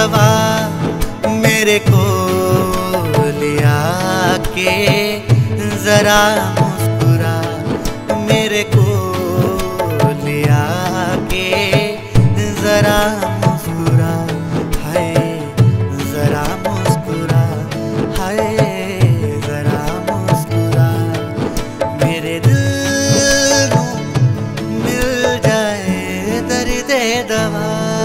दवा मेरे को लिया के जरा मुस्कुरा, मेरे को लिया के जरा मुस्कुरा, हाय जरा मुस्कुरा, हाय जरा मुस्कुरा। मेरे दिल को मिल जाए दर्द दवा।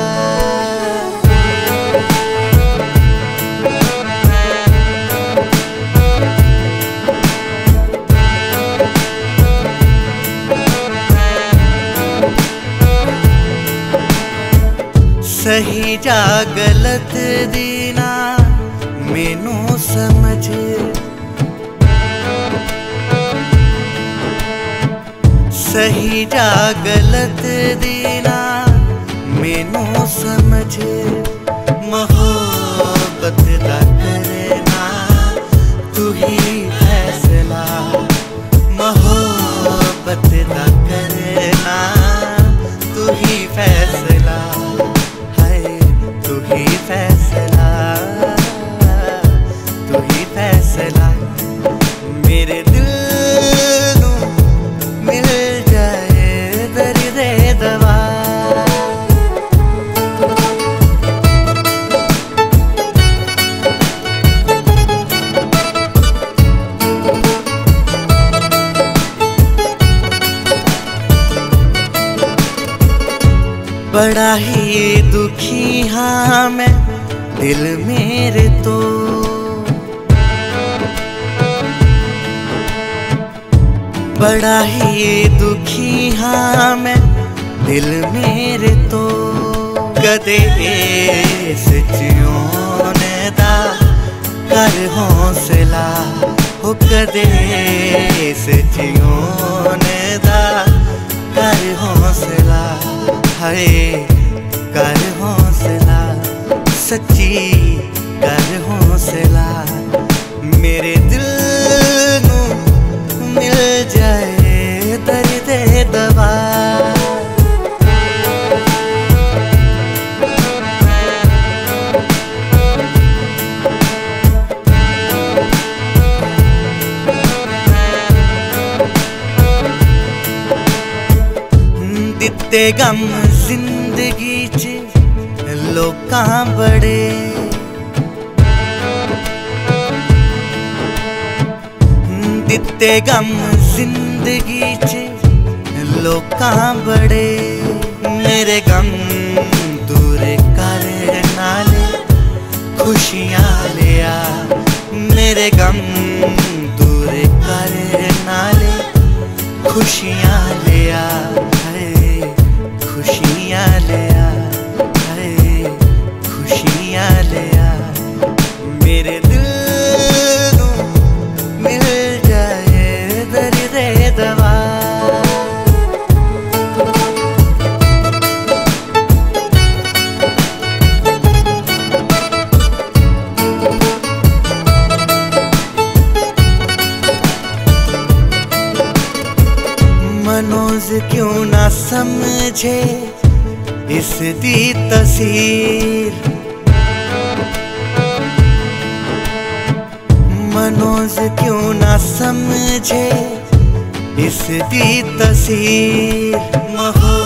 सही जा गलत दीना मैनू समझ, सही जा गलत दीना मैनू समझ। मोहब्बत दा करना तू ही फैसला, मोहब्बत दा करना तू ही फैसला, तू ही फैसला, तू ही फैसला। मेरे दिल नू मिल जाए दर्द दवा। बड़ा ही दुखी हाँ मैं दिल मेरे तो, बड़ा ही दुखी हाँ मैं दिल मेरे तो। कदे इस जियोने दा कर हौसला, हो कदे इस जियोने दा कर हौसला, हाय कर हौसला, सच्ची कर हौसला। मेरे दिल नू मिल जाए दर्द दवा। दिते गम जिंदगी च लोकां बड़े, दिते गम जिंदगी च लोकां बड़े। मेरे गम दूर कर नाले खुशियां लिया, मेरे गम दूर कर नाले खुशियां लिया, खुशियां लिया, खुशियां लिया। मेरे दिल नू मिल जाए दर्द दवा। मनोज क्यों ना समझे इस दी तसीर, मनोज क्यों ना समझे इस दी तसीर।